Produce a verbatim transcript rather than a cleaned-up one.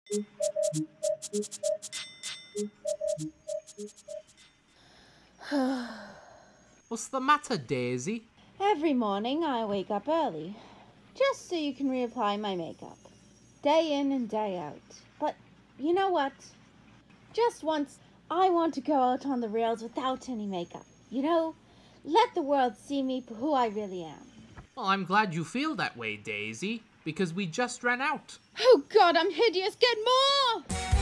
What's the matter, Daisy? Every morning I wake up early, just so you can reapply my makeup. Day in and day out. But you know what? Just once, I want to go out on the rails without any makeup. You know, let the world see me for who I really am. Well, I'm glad you feel that way, Daisy, because we just ran out. Oh God, I'm hideous. Get more!